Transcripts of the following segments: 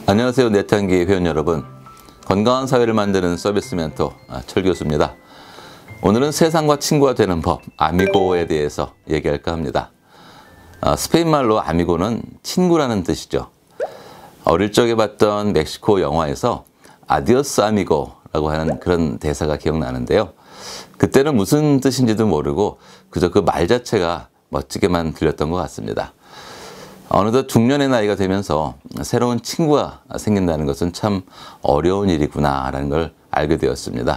안녕하세요. 내탄기 회원 여러분. 건강한 사회를 만드는 서비스 멘토 철 교수입니다. 오늘은 세상과 친구가 되는 법, 아미고에 대해서 얘기할까 합니다. 스페인 말로 아미고는 친구라는 뜻이죠. 어릴 적에 봤던 멕시코 영화에서 아디오스 아미고라고 하는 그런 대사가 기억나는데요. 그때는 무슨 뜻인지도 모르고 그저 그 말 자체가 멋지게만 들렸던 것 같습니다. 어느덧 중년의 나이가 되면서 새로운 친구가 생긴다는 것은 참 어려운 일이구나 라는 걸 알게 되었습니다.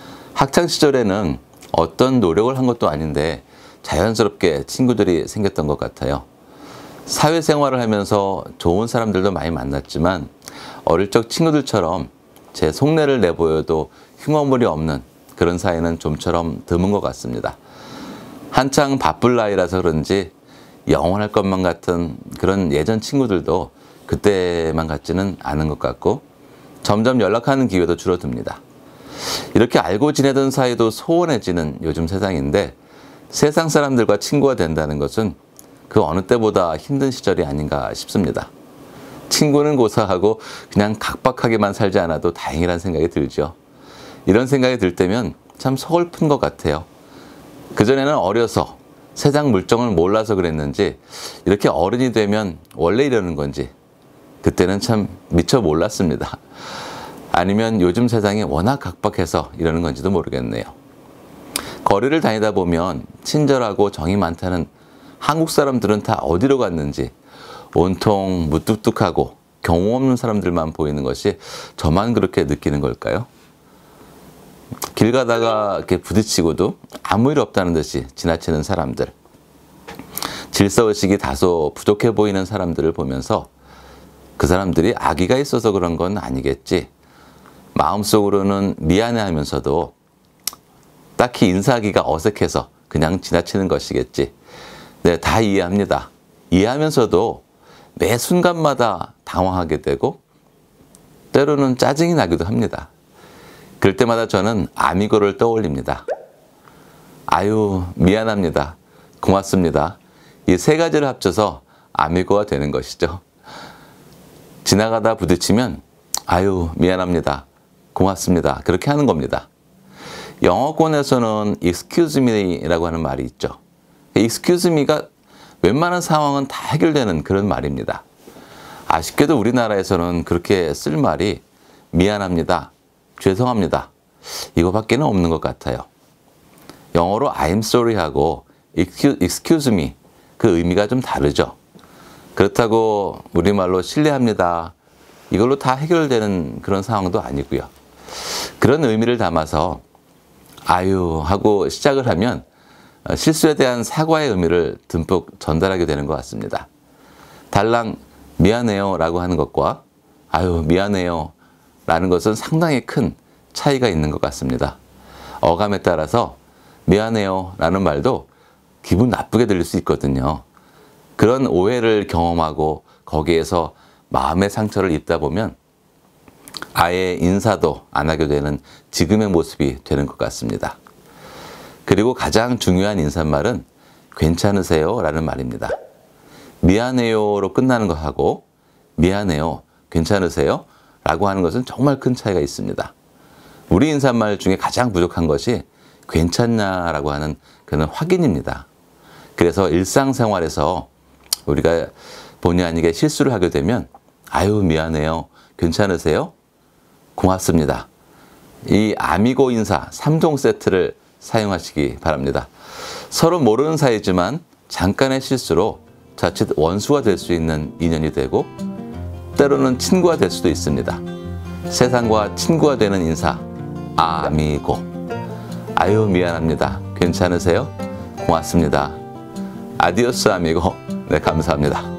학창시절에는 어떤 노력을 한 것도 아닌데 자연스럽게 친구들이 생겼던 것 같아요. 사회생활을 하면서 좋은 사람들도 많이 만났지만 어릴 적 친구들처럼 제 속내를 내보여도 흉어물이 없는 그런 사이는 좀처럼 드문 것 같습니다. 한창 바쁠 나이라서 그런지 영원할 것만 같은 그런 예전 친구들도 그때만 같지는 않은 것 같고 점점 연락하는 기회도 줄어듭니다. 이렇게 알고 지내던 사이도 소원해지는 요즘 세상인데 세상 사람들과 친구가 된다는 것은 그 어느 때보다 힘든 시절이 아닌가 싶습니다. 친구는 고사하고 그냥 각박하게만 살지 않아도 다행이라는 생각이 들죠. 이런 생각이 들 때면 참 서글픈 것 같아요. 그전에는 어려서 세상 물정을 몰라서 그랬는지 이렇게 어른이 되면 원래 이러는 건지 그때는 참 미처 몰랐습니다. 아니면 요즘 세상이 워낙 각박해서 이러는 건지도 모르겠네요. 거리를 다니다 보면 친절하고 정이 많다는 한국 사람들은 다 어디로 갔는지 온통 무뚝뚝하고 경우 없는 사람들만 보이는 것이 저만 그렇게 느끼는 걸까요? 길 가다가 이렇게 부딪히고도 아무 일 없다는 듯이 지나치는 사람들, 질서의식이 다소 부족해 보이는 사람들을 보면서 그 사람들이 악의가 있어서 그런 건 아니겠지, 마음속으로는 미안해하면서도 딱히 인사하기가 어색해서 그냥 지나치는 것이겠지. 네, 다 이해합니다. 이해하면서도 매 순간마다 당황하게 되고 때로는 짜증이 나기도 합니다. 그럴 때마다 저는 아미고를 떠올립니다. 아유, 미안합니다. 고맙습니다. 이 세 가지를 합쳐서 아미고가 되는 것이죠. 지나가다 부딪히면 아유, 미안합니다. 고맙습니다. 그렇게 하는 겁니다. 영어권에서는 excuse me라고 하는 말이 있죠. excuse me가 웬만한 상황은 다 해결되는 그런 말입니다. 아쉽게도 우리나라에서는 그렇게 쓸 말이 미안합니다. 죄송합니다. 이거밖에는 없는 것 같아요. 영어로 I'm sorry 하고 excuse me 그 의미가 좀 다르죠. 그렇다고 우리말로 실례합니다. 이걸로 다 해결되는 그런 상황도 아니고요. 그런 의미를 담아서 아유 하고 시작을 하면 실수에 대한 사과의 의미를 듬뿍 전달하게 되는 것 같습니다. 달랑 미안해요 라고 하는 것과 아유 미안해요 라는 것은 상당히 큰 차이가 있는 것 같습니다. 어감에 따라서 미안해요 라는 말도 기분 나쁘게 들릴 수 있거든요. 그런 오해를 경험하고 거기에서 마음의 상처를 입다 보면 아예 인사도 안 하게 되는 지금의 모습이 되는 것 같습니다. 그리고 가장 중요한 인사말은 괜찮으세요 라는 말입니다. 미안해요로 끝나는 것하고 미안해요, 괜찮으세요? 라고 하는 것은 정말 큰 차이가 있습니다. 우리 인사말 중에 가장 부족한 것이 괜찮냐라고 하는 그런 확인입니다. 그래서 일상생활에서 우리가 본의 아니게 실수를 하게 되면 아유 미안해요, 괜찮으세요? 고맙습니다. 이 아미고 인사 3종 세트를 사용하시기 바랍니다. 서로 모르는 사이지만 잠깐의 실수로 자칫 원수가 될 수 있는 인연이 되고 때로는 친구가 될 수도 있습니다. 세상과 친구가 되는 인사 아미고. 아유 미안합니다. 괜찮으세요? 고맙습니다. 아디오스 아미고. 네, 감사합니다.